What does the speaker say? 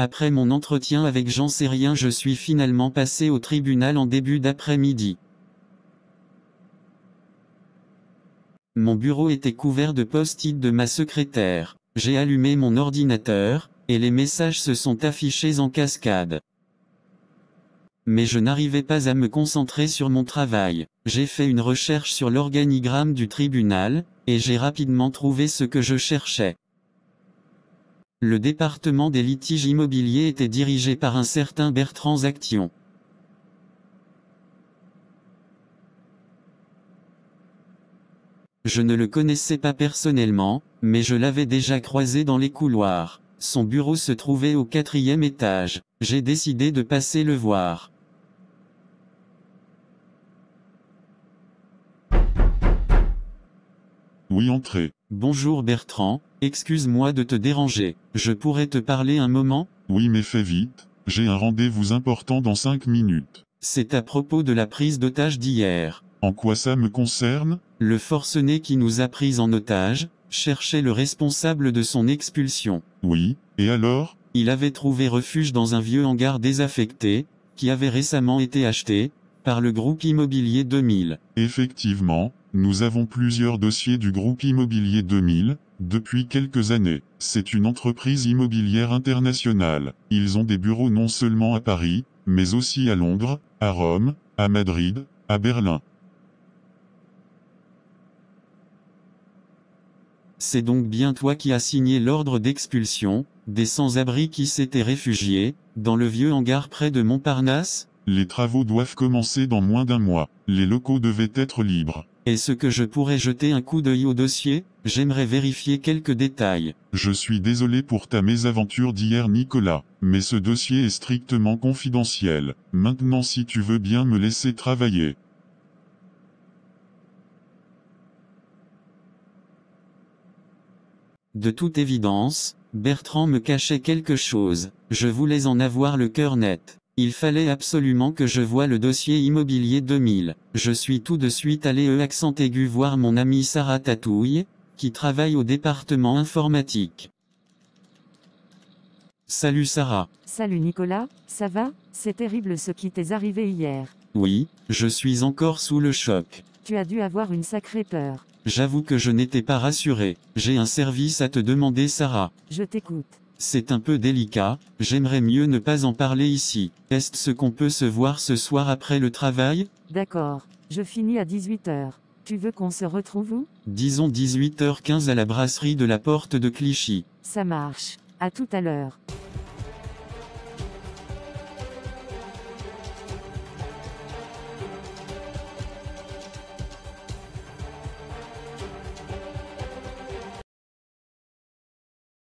Après mon entretien avec J'en sais rien, je suis finalement passé au tribunal en début d'après-midi. Mon bureau était couvert de post-it de ma secrétaire. J'ai allumé mon ordinateur, et les messages se sont affichés en cascade. Mais je n'arrivais pas à me concentrer sur mon travail. J'ai fait une recherche sur l'organigramme du tribunal, et j'ai rapidement trouvé ce que je cherchais. Le département des litiges immobiliers était dirigé par un certain Bertrand Zaction. Je ne le connaissais pas personnellement, mais je l'avais déjà croisé dans les couloirs. Son bureau se trouvait au 4e étage. J'ai décidé de passer le voir. Oui, entrez. Bonjour Bertrand, excuse-moi de te déranger. Je pourrais te parler un moment? Oui, mais fais vite, j'ai un rendez-vous important dans 5 minutes. C'est à propos de la prise d'otage d'hier. En quoi ça me concerne? Le forcené qui nous a pris en otage cherchait le responsable de son expulsion. Oui, et alors? Il avait trouvé refuge dans un vieux hangar désaffecté, qui avait récemment été acheté par le groupe immobilier 2000. Effectivement, nous avons plusieurs dossiers du groupe immobilier 2000, depuis quelques années. C'est une entreprise immobilière internationale. Ils ont des bureaux non seulement à Paris, mais aussi à Londres, à Rome, à Madrid, à Berlin. C'est donc bien toi qui as signé l'ordre d'expulsion des sans-abri qui s'étaient réfugiés dans le vieux hangar près de Montparnasse? Les travaux doivent commencer dans moins d'un mois. Les locaux devaient être libres. Est-ce que je pourrais jeter un coup d'œil au dossier? J'aimerais vérifier quelques détails. Je suis désolé pour ta mésaventure d'hier, Nicolas, mais ce dossier est strictement confidentiel. Maintenant, si tu veux bien me laisser travailler. De toute évidence, Bertrand me cachait quelque chose. Je voulais en avoir le cœur net. Il fallait absolument que je voie le dossier immobilier 2000. Je suis tout de suite allé accent aigu voir mon amie Sarah Tatouille, qui travaille au département informatique. Salut Sarah. Salut Nicolas, ça va? C'est terrible ce qui t'est arrivé hier. Oui, je suis encore sous le choc. Tu as dû avoir une sacrée peur. J'avoue que je n'étais pas rassuré. J'ai un service à te demander Sarah. Je t'écoute. C'est un peu délicat, j'aimerais mieux ne pas en parler ici. Est-ce qu'on peut se voir ce soir après le travail? D'accord, je finis à 18h. Tu veux qu'on se retrouve où? Disons 18h15 à la brasserie de la Porte de Clichy. Ça marche. À tout à l'heure.